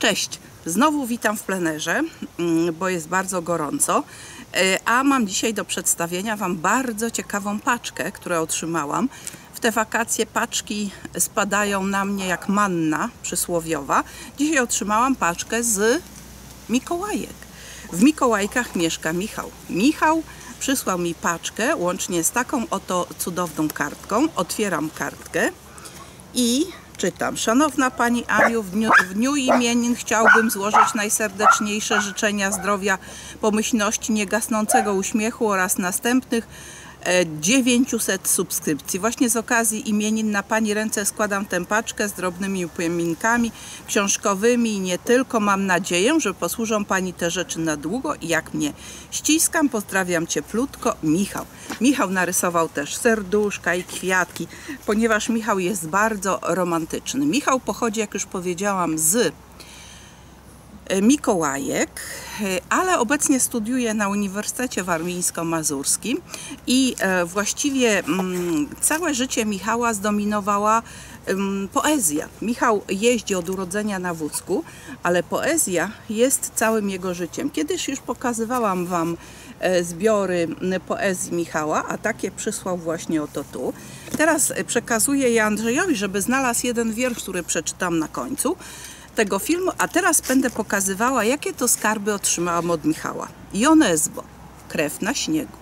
Cześć, znowu witam w plenerze, bo jest bardzo gorąco, a mam dzisiaj do przedstawienia Wam bardzo ciekawą paczkę, którą otrzymałam. W te wakacje paczki spadają na mnie jak manna przysłowiowa. Dzisiaj otrzymałam paczkę z Mikołajek. W Mikołajkach mieszka Michał. Michał przysłał mi paczkę łącznie z taką oto cudowną kartką. Otwieram kartkę i czytam. Szanowna Pani Aniu, w dniu imienin chciałbym złożyć najserdeczniejsze życzenia zdrowia, pomyślności, niegasnącego uśmiechu oraz następnych 900 subskrypcji. Właśnie z okazji imienin na Pani ręce składam tę paczkę z drobnymi upominkami książkowymi i nie tylko. Mam nadzieję, że posłużą Pani te rzeczy na długo i jak mnie ściskam, pozdrawiam cieplutko, Michał. Michał narysował też serduszka i kwiatki, ponieważ Michał jest bardzo romantyczny. Michał pochodzi, jak już powiedziałam, z Mikołajek, ale obecnie studiuje na Uniwersytecie Warmińsko-Mazurskim i właściwie całe życie Michała zdominowała poezja. Michał jeździ od urodzenia na wózku, ale poezja jest całym jego życiem. Kiedyś już pokazywałam Wam zbiory poezji Michała, a takie przysłał właśnie oto tu. Teraz przekazuję je Andrzejowi, żeby znalazł jeden wiersz, który przeczytam na końcu tego filmu, a teraz będę pokazywała, jakie to skarby otrzymałam od Michała. Jonesbo, krew na śniegu.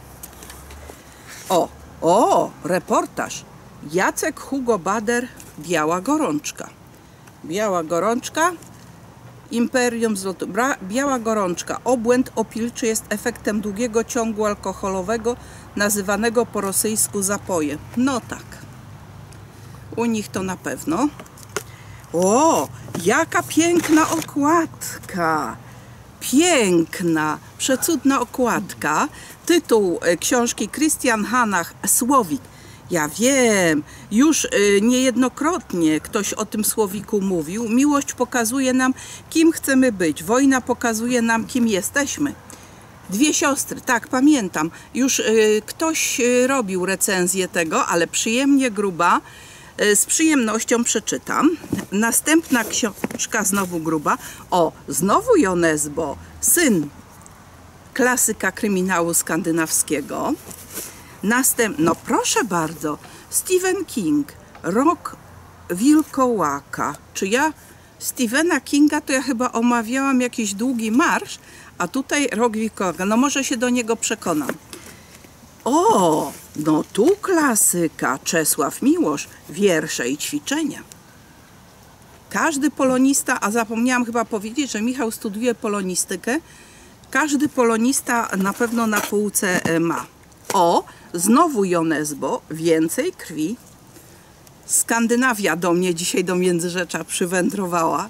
Reportaż. Jacek Hugo Bader, Biała gorączka. Biała gorączka, imperium złoto. Biała gorączka. Obłęd opilczy jest efektem długiego ciągu alkoholowego, nazywanego po rosyjsku zapojem. No tak. U nich to na pewno. Jaka piękna okładka! Piękna, przecudna okładka. Tytuł książki Christian Hanach, Słowik. Ja wiem, już niejednokrotnie ktoś o tym słowiku mówił. Miłość pokazuje nam, kim chcemy być. Wojna pokazuje nam, kim jesteśmy. Dwie siostry, tak, pamiętam. Już ktoś robił recenzję tego, ale przyjemnie gruba. Z przyjemnością przeczytam. Następna książka znowu gruba. Znowu Jonesbo, syn klasyka kryminału skandynawskiego. No proszę bardzo, Stephen King, Rok Wilkołaka. Czy ja Stephena Kinga to ja chyba omawiałam jakiś długi marsz, a tutaj Rok Wilkołaka. No może się do niego przekonam. No tu klasyka, Czesław Miłosz, wiersze i ćwiczenia. Każdy polonista, a zapomniałam chyba powiedzieć, że Michał studiuje polonistykę, każdy polonista na pewno na półce ma. Znowu Jonesbo, więcej krwi. Skandynawia do mnie dzisiaj do Międzyrzecza przywędrowała.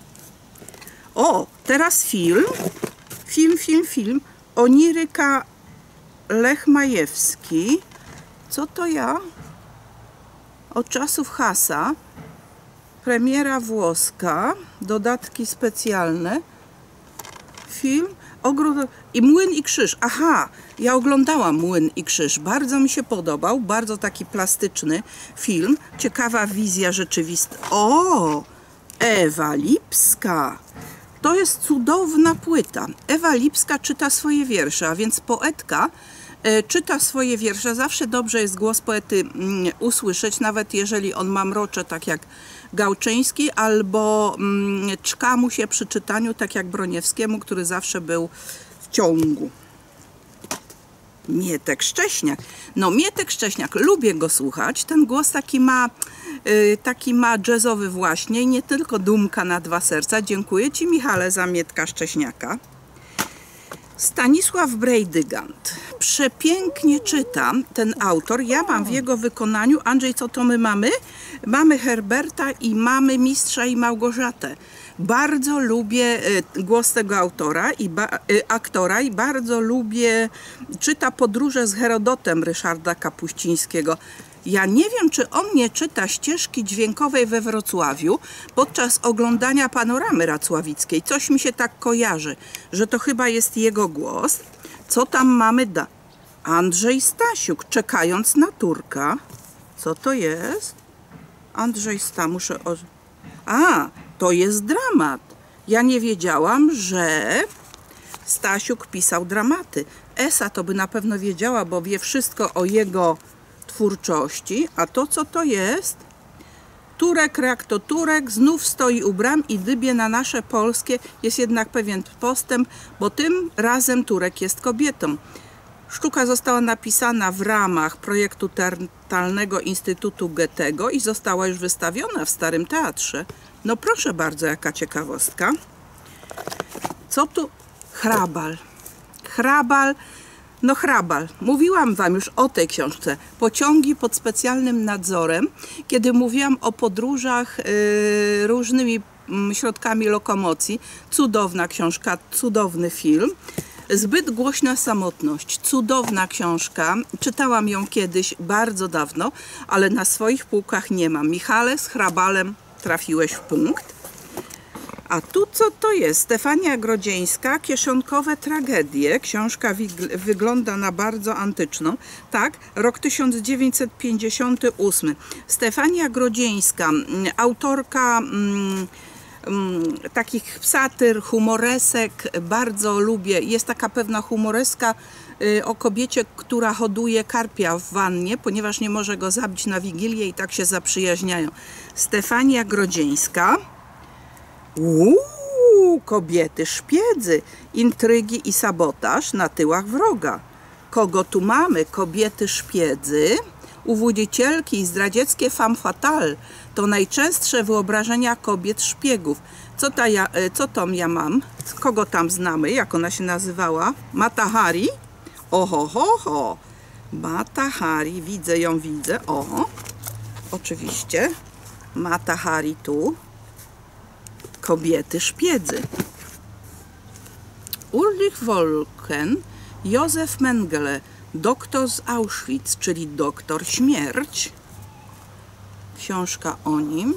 Teraz film. Oniryka Lech Majewski. Co to ja? Od czasów Hasa. Premiera włoska. Dodatki specjalne. Film. Ogród i Młyn i Krzyż. Aha, ja oglądałam Młyn i Krzyż. Bardzo mi się podobał. Bardzo taki plastyczny film. Ciekawa wizja rzeczywista. Ewa Lipska. To jest cudowna płyta. Ewa Lipska czyta swoje wiersze, a więc poetka czyta swoje wiersze. Zawsze dobrze jest głos poety usłyszeć, nawet jeżeli on ma mrocze, tak jak Gałczyński, albo czka mu się przy czytaniu, tak jak Broniewskiemu, który zawsze był w ciągu. Mietek Szcześniak. No Mietek Szcześniak, lubię go słuchać. Ten głos taki ma jazzowy właśnie i nie tylko dumka na dwa serca. Dziękuję Ci, Michale, za Mietka Szcześniaka. Stanisław Brejdygant. Przepięknie czyta ten autor. Ja mam w jego wykonaniu. Andrzej, co to my mamy? Mamy Herberta i mamy Mistrza i Małgorzatę. Bardzo lubię głos tego aktora i bardzo lubię, czyta Podróże z Herodotem Ryszarda Kapuścińskiego. Ja nie wiem, czy on nie czyta ścieżki dźwiękowej we Wrocławiu podczas oglądania panoramy racławickiej. Coś mi się tak kojarzy, że to chyba jest jego głos. Co tam mamy? Andrzej Stasiuk, czekając na Turka. Co to jest? Andrzej Stasiuk, muszę... to jest dramat. Ja nie wiedziałam, że Stasiuk pisał dramaty. Esa to by na pewno wiedziała, bo wie wszystko o jego twórczości. A to co to jest? Turek, jak to Turek, znów stoi u bram i dybie na nasze polskie. Jest jednak pewien postęp, bo tym razem Turek jest kobietą. Sztuka została napisana w ramach projektu teatralnego Instytutu Goethego i została już wystawiona w Starym Teatrze. No proszę bardzo, jaka ciekawostka. Co tu? Hrabal. Hrabal. No Hrabal. Mówiłam wam już o tej książce. Pociągi pod specjalnym nadzorem, kiedy mówiłam o podróżach różnymi środkami lokomocji. Cudowna książka, cudowny film. Zbyt głośna samotność. Cudowna książka. Czytałam ją kiedyś, bardzo dawno, ale na swoich półkach nie mam. Michale, z Hrabalem trafiłeś w punkt. A tu co to jest? Stefania Grodzieńska, Kieszonkowe tragedie. Książka wygląda na bardzo antyczną. Tak, rok 1958. Stefania Grodzieńska, autorka takich satyr, humoresek. Bardzo lubię. Jest taka pewna humoreska o kobiecie, która hoduje karpia w wannie, ponieważ nie może go zabić na Wigilię i tak się zaprzyjaźniają. Stefania Grodzieńska. Kobiety szpiedzy, intrygi i sabotaż na tyłach wroga. Kogo tu mamy? Kobiety szpiedzy, uwodzicielki i zdradzieckie femme fatale to najczęstsze wyobrażenia kobiet szpiegów. Co tam ja mam? Kogo tam znamy? Jak ona się nazywała? Mata Hari? Oho. Mata Hari, widzę ją, widzę. O, oczywiście. Mata Hari tu. Kobiety szpiedzy. Ulrich Wolken, Józef Mengele, doktor z Auschwitz, czyli doktor śmierć. Książka o nim.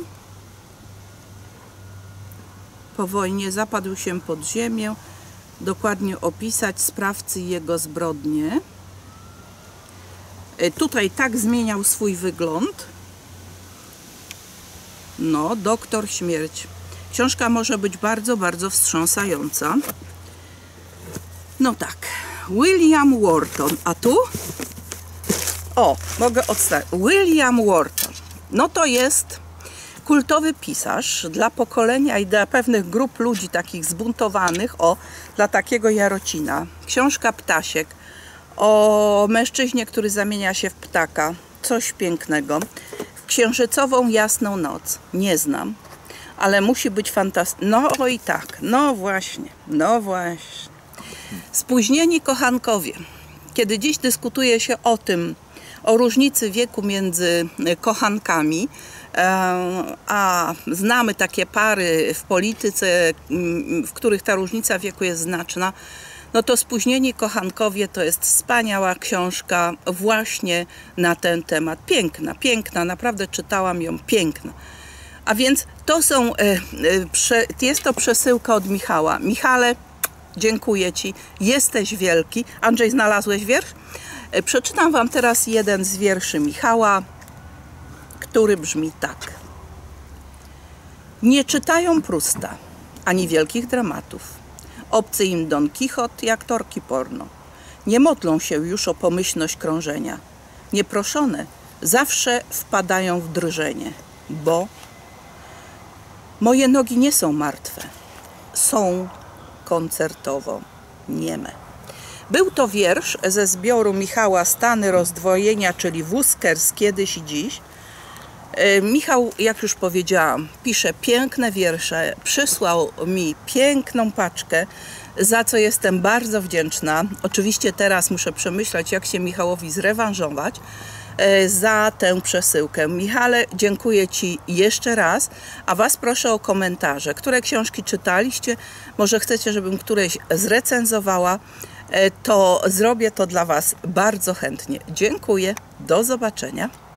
Po wojnie zapadł się pod ziemię, dokładnie opisać sprawcy i jego zbrodnie. Tutaj tak zmieniał swój wygląd. No, doktor śmierć. Książka może być bardzo, bardzo wstrząsająca. No tak, William Wharton. A tu? O, mogę odstawić. William Wharton. No to jest kultowy pisarz dla pokolenia i dla pewnych grup ludzi takich zbuntowanych. O, dla takiego Jarocina. Książka Ptasiek o mężczyźnie, który zamienia się w ptaka. Coś pięknego. W księżycową jasną noc. Nie znam. Ale musi być fantastyczny. No i tak, no właśnie. Spóźnieni kochankowie. Kiedy dziś dyskutuje się o tym, o różnicy wieku między kochankami, a znamy takie pary w polityce, w których ta różnica wieku jest znaczna, no to Spóźnieni kochankowie to jest wspaniała książka właśnie na ten temat. Piękna, naprawdę czytałam ją, piękna. A więc to są, jest to przesyłka od Michała. Michale, dziękuję Ci, jesteś wielki. Andrzej, znalazłeś wiersz? Przeczytam Wam teraz jeden z wierszy Michała, który brzmi tak. Nie czytają Prusta, ani wielkich dramatów. Obcy im Don Kichot i aktorki porno. Nie modlą się już o pomyślność krążenia. Nieproszone zawsze wpadają w drżenie, bo moje nogi nie są martwe, są koncertowo nieme. Był to wiersz ze zbioru Michała Stany rozdwojenia, czyli Wózkers kiedyś i dziś. Michał, jak już powiedziałam, pisze piękne wiersze, przysłał mi piękną paczkę, za co jestem bardzo wdzięczna. Oczywiście teraz muszę przemyśleć, jak się Michałowi zrewanżować za tę przesyłkę. Michale, dziękuję Ci jeszcze raz, a Was proszę o komentarze. Które książki czytaliście? Może chcecie, żebym któreś zrecenzowała? To zrobię to dla Was bardzo chętnie. Dziękuję, do zobaczenia.